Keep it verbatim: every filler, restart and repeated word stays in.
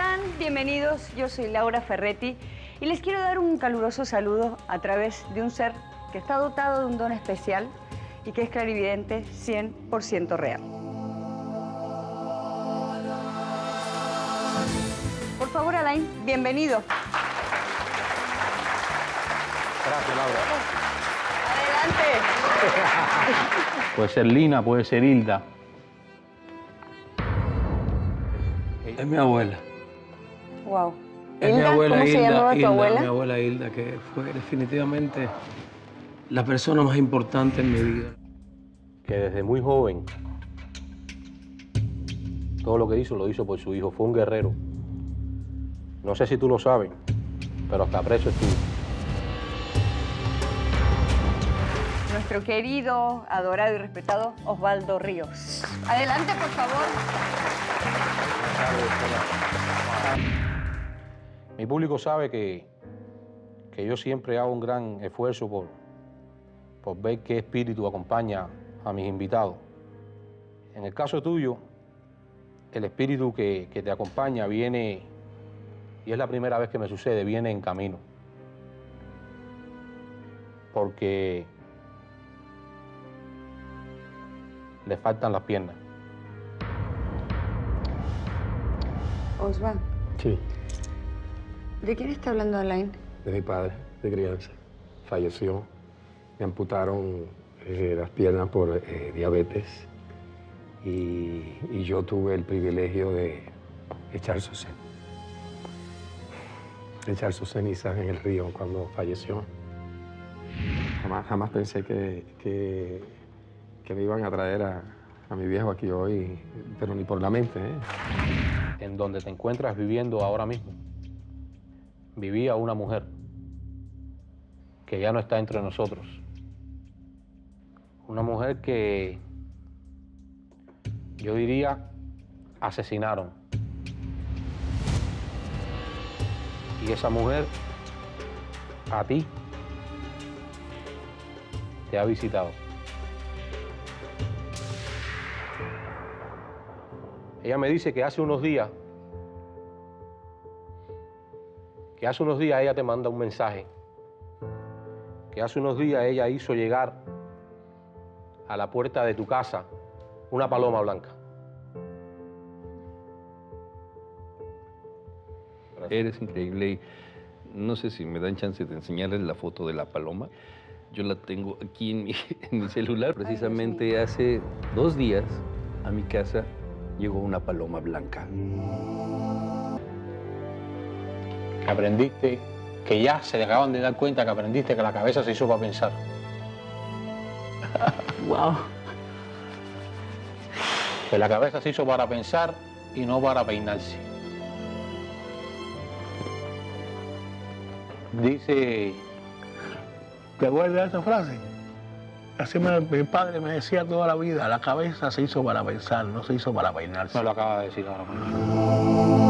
están? Bienvenidos, yo soy Laura Ferretti y les quiero dar un caluroso saludo a través de un ser que está dotado de un don especial y que es clarividente cien por ciento real. Por favor, Alain, bienvenido. Gracias, Laura. Adelante. Puede ser Lina, puede ser Hilda. Es mi abuela. Wow. Es mi Hilda, abuela ¿cómo se Hilda, llamaba tu Hilda, abuela? Mi abuela Hilda, que fue definitivamente la persona más importante en mi vida. Que desde muy joven, todo lo que hizo, lo hizo por su hijo. Fue un guerrero. No sé si tú lo sabes, pero hasta preso estuvo. Nuestro querido, adorado y respetado Osvaldo Ríos. Adelante, por favor. Mi público sabe que, que yo siempre hago un gran esfuerzo por, por ver qué espíritu acompaña a mis invitados. En el caso tuyo, el espíritu que, que te acompaña viene, y es la primera vez que me sucede, viene en camino. Porque le faltan las piernas. Osvaldo, Sí, ¿de quién está hablando Alain? de mi padre, de crianza. Falleció. Me amputaron eh, las piernas por eh, diabetes. Y, y yo tuve el privilegio de echar sus, cen- echar sus cenizas en el río cuando falleció. Jamás, jamás pensé que, que, que me iban a traer a, a mi viejo aquí hoy, pero ni por la mente, ¿eh? En donde te encuentras viviendo ahora mismo, vivía una mujer que ya no está entre nosotros. Una mujer que, yo diría, asesinaron. Y esa mujer, a ti, te ha visitado. Ella me dice que hace unos días, que hace unos días ella te manda un mensaje, que hace unos días ella hizo llegar a la puerta de tu casa una paloma blanca. Eres increíble y no sé si me dan chance de enseñarles la foto de la paloma. Yo la tengo aquí en mi, en mi celular. Precisamente hace dos días a mi casa llegó una paloma blanca. Que aprendiste, que ya se acaban de dar cuenta que aprendiste que la cabeza se hizo para pensar. Wow. Que la cabeza se hizo para pensar y no para peinarse. Dice, ¿Te acuerdas de esa frase? Así me- mi padre me decía toda la vida, la cabeza se hizo para pensar, no se hizo para peinarse. me lo acaba de decir ahora mismo.